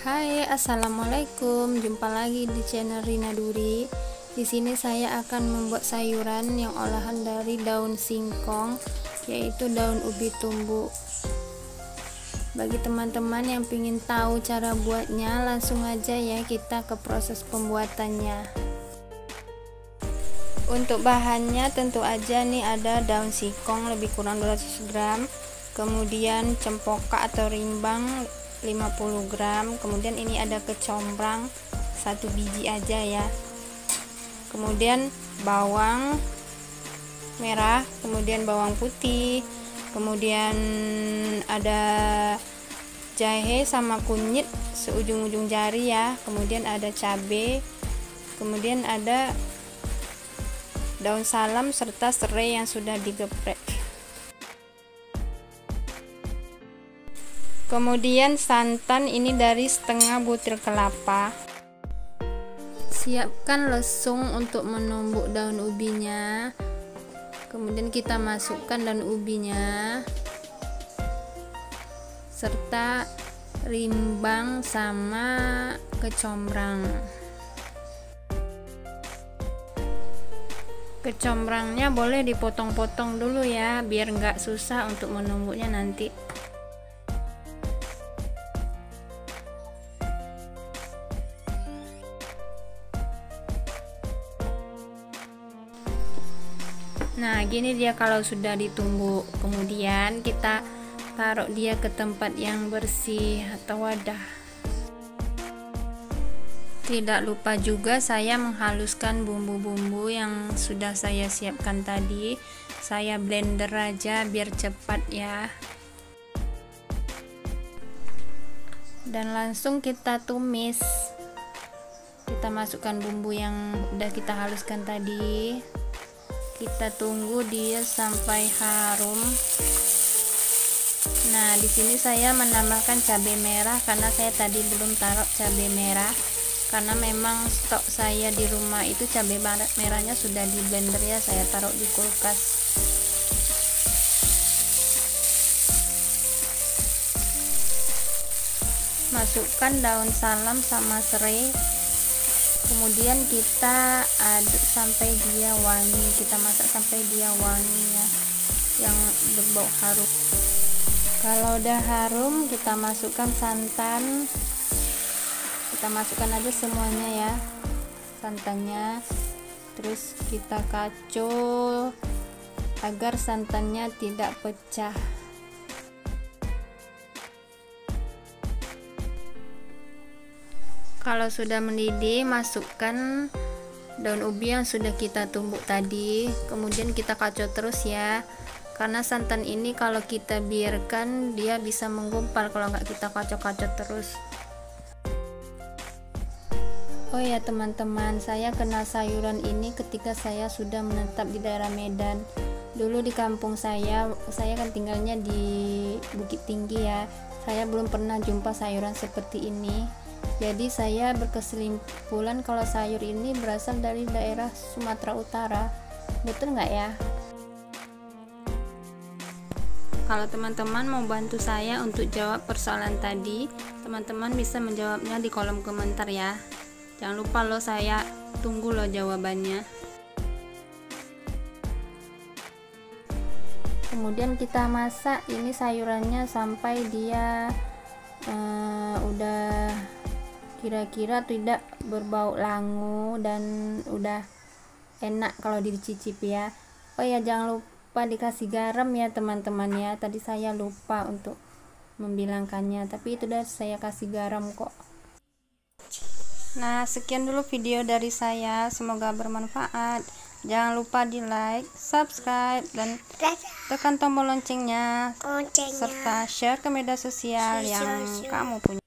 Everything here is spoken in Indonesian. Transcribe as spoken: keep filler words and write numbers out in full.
Hai, assalamualaikum. Jumpa lagi di channel Rina Duri. Di sini saya akan membuat sayuran yang olahan dari daun singkong, yaitu daun ubi tumbuk. Bagi teman-teman yang ingin tahu cara buatnya, langsung aja ya kita ke proses pembuatannya. Untuk bahannya tentu aja nih ada daun singkong lebih kurang dua ratus gram, kemudian cempoka atau rimbang lima puluh gram, kemudian ini ada kecombrang satu biji aja ya, kemudian bawang merah, kemudian bawang putih, kemudian ada jahe sama kunyit seujung-ujung jari ya, kemudian ada cabai, kemudian ada daun salam serta serai yang sudah digeprek. Kemudian santan ini dari setengah butir kelapa. Siapkan lesung untuk menumbuk daun ubinya. Kemudian kita masukkan daun ubinya serta rimbang sama kecombrang. Kecombrangnya boleh dipotong-potong dulu ya, biar nggak susah untuk menumbuknya nanti. Nah, gini dia kalau sudah ditumbuk. Kemudian kita taruh dia ke tempat yang bersih atau wadah. Tidak lupa juga saya menghaluskan bumbu-bumbu yang sudah saya siapkan tadi. Saya blender aja biar cepat ya. Dan langsung kita tumis. Kita masukkan bumbu yang udah kita haluskan tadi. Kita tunggu dia sampai harum. Nah, di sini saya menambahkan cabai merah karena saya tadi belum taruh cabai merah. Karena memang stok saya di rumah itu cabai merahnya sudah di blender ya, saya taruh di kulkas. Masukkan daun salam sama serai. Kemudian kita aduk sampai dia wangi, kita masak sampai dia wangi ya, yang berbau harum. Kalau udah harum, kita masukkan santan, kita masukkan aja semuanya ya santannya, terus kita kacau agar santannya tidak pecah. Kalau sudah mendidih, masukkan daun ubi yang sudah kita tumbuk tadi, kemudian kita kacau terus ya, karena santan ini kalau kita biarkan dia bisa menggumpal kalau nggak kita kacau-kacau terus. Oh ya teman-teman, saya kenal sayuran ini ketika saya sudah menetap di daerah Medan. Dulu di kampung saya, saya kan tinggalnya di Bukit Tinggi ya, saya belum pernah jumpa sayuran seperti ini. Jadi saya berkesimpulan kalau sayur ini berasal dari daerah Sumatera Utara. Betul nggak ya? Kalau teman-teman mau bantu saya untuk jawab persoalan tadi, teman-teman bisa menjawabnya di kolom komentar ya. Jangan lupa loh, saya tunggu loh jawabannya. Kemudian kita masak ini sayurannya sampai dia uh, udah kira-kira tidak berbau langu dan udah enak kalau dicicipi ya. Oh ya, jangan lupa dikasih garam ya teman-teman ya, tadi saya lupa untuk membilangkannya, tapi itu udah saya kasih garam kok. Nah, sekian dulu video dari saya, semoga bermanfaat. Jangan lupa di like, subscribe, dan tekan tombol loncengnya, Loncengnya. serta share ke media sosial yang kamu punya.